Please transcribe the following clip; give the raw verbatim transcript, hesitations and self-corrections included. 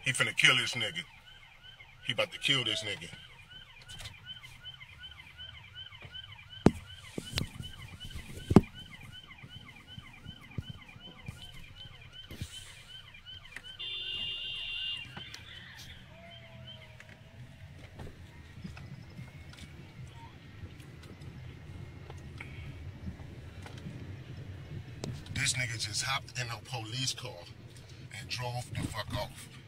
He finna kill this nigga. He about to kill this nigga. This nigga just hopped in a police car and drove the fuck off.